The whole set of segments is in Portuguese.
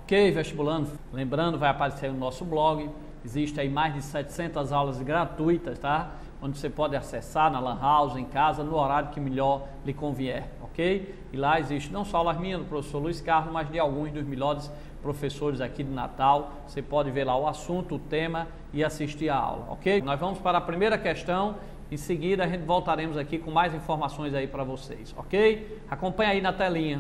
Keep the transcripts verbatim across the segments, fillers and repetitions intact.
Ok, vestibulando? Lembrando, vai aparecer no nosso blog. Existe aí mais de setecentas aulas gratuitas, tá? Onde você pode acessar na Lan House, em casa, no horário que melhor lhe convier, ok? E lá existe não só aulas minhas do professor Luiz Carlos, mas de alguns dos melhores professores aqui de Natal. Você pode ver lá o assunto, o tema e assistir a aula, ok? Nós vamos para a primeira questão. Em seguida, a gente voltaremos aqui com mais informações aí para vocês, ok? Acompanha aí na telinha.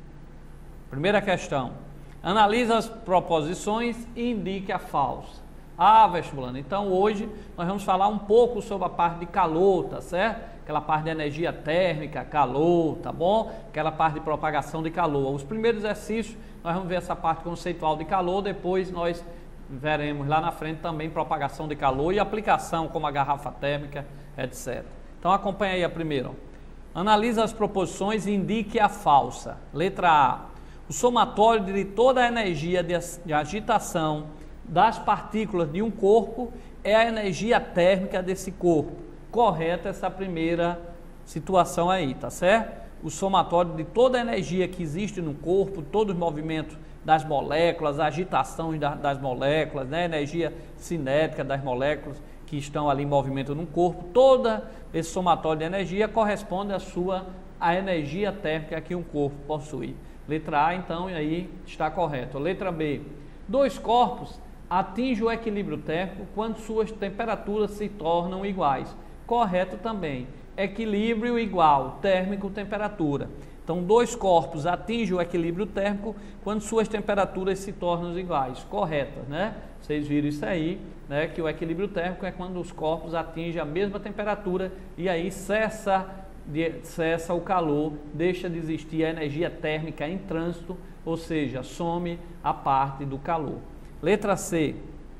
Primeira questão. Analise as proposições e indique a falsa. Ah, vestibulando, então hoje nós vamos falar um pouco sobre a parte de calor, tá certo? Aquela parte de energia térmica, calor, tá bom? Aquela parte de propagação de calor. Os primeiros exercícios, nós vamos ver essa parte conceitual de calor, depois nós veremos lá na frente também propagação de calor e aplicação como a garrafa térmica, etcétera. Então acompanha aí a primeira. Analise as proposições e indique a falsa. Letra A. O somatório de toda a energia de, de agitação das partículas de um corpo é a energia térmica desse corpo. Correta essa primeira situação aí, tá certo? O somatório de toda a energia que existe no corpo, todos os movimentos das moléculas, a agitação das moléculas, né? A energia cinética das moléculas que estão ali em movimento no corpo, toda esse somatório de energia corresponde à sua a energia térmica que um corpo possui. Letra A, então, e aí está correto. Letra B. Dois corpos atingem o equilíbrio térmico quando suas temperaturas se tornam iguais. Correto também. Equilíbrio igual, térmico, temperatura. Então, dois corpos atingem o equilíbrio térmico quando suas temperaturas se tornam iguais. Correto, né? Vocês viram isso aí, né? Que o equilíbrio térmico é quando os corpos atingem a mesma temperatura e aí cessa, de, cessa o calor, deixa de existir a energia térmica em trânsito, ou seja, some a parte do calor. Letra C.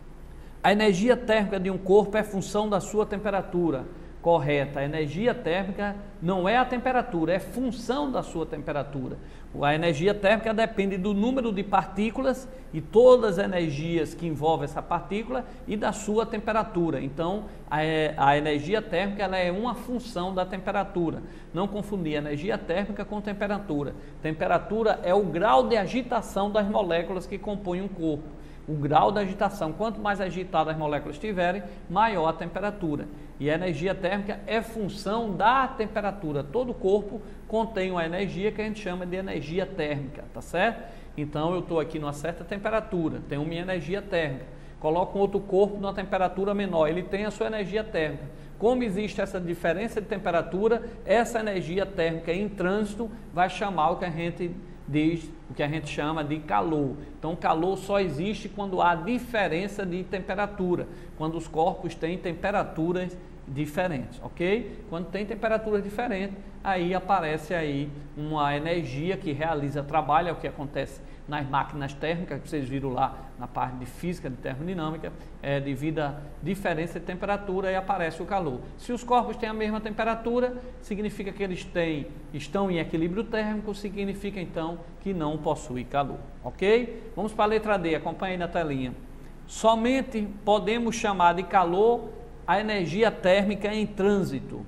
A energia térmica de um corpo é função da sua temperatura. Correta. A energia térmica não é a temperatura, é função da sua temperatura. A energia térmica depende do número de partículas e todas as energias que envolvem essa partícula e da sua temperatura. Então, a, a energia térmica ela é uma função da temperatura. Não confundir energia térmica com temperatura. Temperatura é o grau de agitação das moléculas que compõem um corpo. O grau da agitação, quanto mais agitadas as moléculas estiverem, maior a temperatura. E a energia térmica é função da temperatura. Todo corpo contém uma energia que a gente chama de energia térmica, tá certo? Então eu estou aqui numa certa temperatura, tenho minha energia térmica. Coloco um outro corpo numa temperatura menor, ele tem a sua energia térmica. Como existe essa diferença de temperatura, essa energia térmica em trânsito vai chamar o que a gente diz, o que a gente chama de calor. Então, calor só existe quando há diferença de temperatura, quando os corpos têm temperaturas diferentes, ok? Quando tem temperaturas diferentes, aí aparece aí uma energia que realiza trabalho, é o que acontece nas máquinas térmicas, que vocês viram lá na parte de física, de termodinâmica, é, devido à diferença de temperatura e aparece o calor. Se os corpos têm a mesma temperatura, significa que eles têm, estão em equilíbrio térmico, significa então que não possui calor, ok? Vamos para a letra D, acompanhe aí na telinha. Somente podemos chamar de calor a energia térmica em trânsito.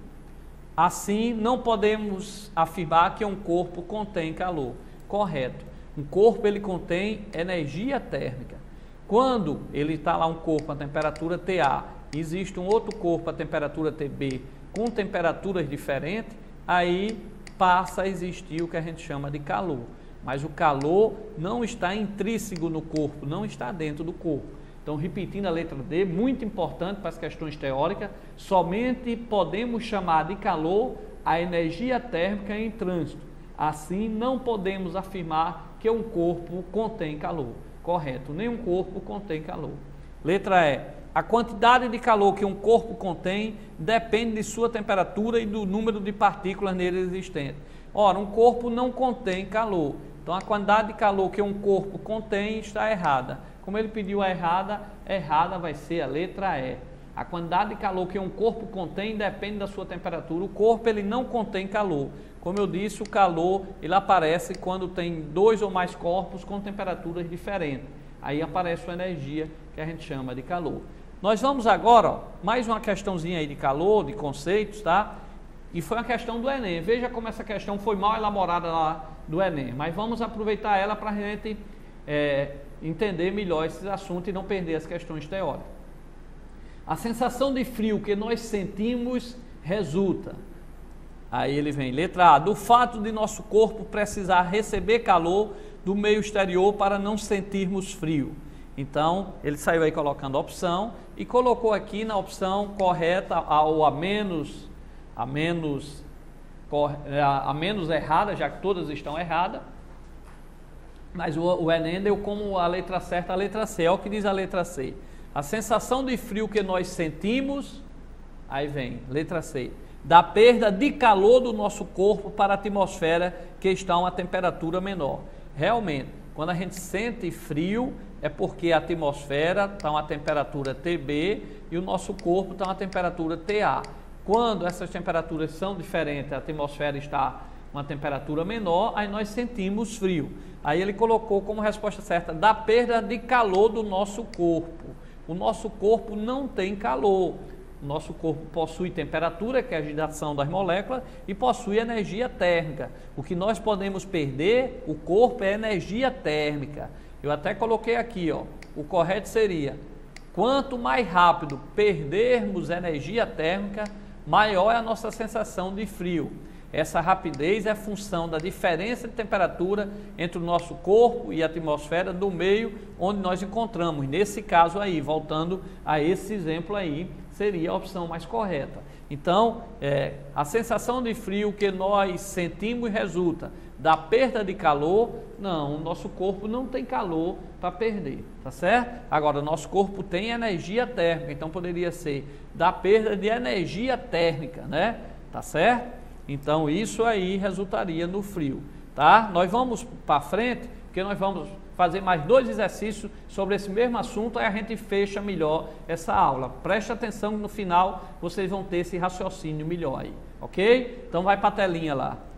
Assim, não podemos afirmar que um corpo contém calor. Correto. Um corpo ele contém energia térmica. Quando ele está lá um corpo a temperatura T A, existe um outro corpo a temperatura T B com temperaturas diferentes, aí passa a existir o que a gente chama de calor. Mas o calor não está intrínseco no corpo, não está dentro do corpo. Então, repetindo a letra D, muito importante para as questões teóricas, somente podemos chamar de calor a energia térmica em trânsito. Assim, não podemos afirmar que um corpo contém calor. Correto, nenhum corpo contém calor. Letra E. A quantidade de calor que um corpo contém depende de sua temperatura e do número de partículas nele existentes. Ora, um corpo não contém calor. Então, a quantidade de calor que um corpo contém está errada. Como ele pediu a errada, errada vai ser a letra E. A quantidade de calor que um corpo contém depende da sua temperatura. O corpo ele não contém calor. Como eu disse, o calor ele aparece quando tem dois ou mais corpos com temperaturas diferentes. Aí aparece a energia que a gente chama de calor. Nós vamos agora, ó, mais uma questãozinha aí de calor, de conceitos, tá? E foi uma questão do Enem. Veja como essa questão foi mal elaborada lá do Enem. Mas vamos aproveitar ela para a gente é, entender melhor esses assuntos e não perder as questões teóricas. A sensação de frio que nós sentimos resulta, aí ele vem, letra A, do fato de nosso corpo precisar receber calor do meio exterior para não sentirmos frio. Então, ele saiu aí colocando a opção e colocou aqui na opção correta ou a menos, a menos, a menos errada, já que todas estão erradas. Mas o, o Enem deu como a letra certa a letra C. Olha o que diz a letra C. A sensação de frio que nós sentimos, aí vem, letra C, da perda de calor do nosso corpo para a atmosfera que está a uma temperatura menor. Realmente, quando a gente sente frio, é porque a atmosfera está a uma temperatura T B e o nosso corpo está a uma temperatura T A. Quando essas temperaturas são diferentes, a atmosfera está a uma temperatura menor, aí nós sentimos frio. Aí ele colocou como resposta certa, da perda de calor do nosso corpo. O nosso corpo não tem calor. O nosso corpo possui temperatura, que é a agitação das moléculas, e possui energia térmica. O que nós podemos perder, o corpo, é energia térmica. Eu até coloquei aqui, ó, o correto seria, quanto mais rápido perdermos energia térmica, maior é a nossa sensação de frio. Essa rapidez é função da diferença de temperatura entre o nosso corpo e a atmosfera do meio onde nós encontramos. Nesse caso aí, voltando a esse exemplo aí, seria a opção mais correta. Então, é, a sensação de frio que nós sentimos resulta da perda de calor. Não, o nosso corpo não tem calor para perder, tá certo? Agora, o nosso corpo tem energia térmica, então poderia ser da perda de energia térmica, né? Tá certo? Então, isso aí resultaria no frio, tá? Nós vamos para frente, porque nós vamos fazer mais dois exercícios sobre esse mesmo assunto, aí a gente fecha melhor essa aula. Preste atenção que no final vocês vão ter esse raciocínio melhor aí, ok? Então vai para a telinha lá.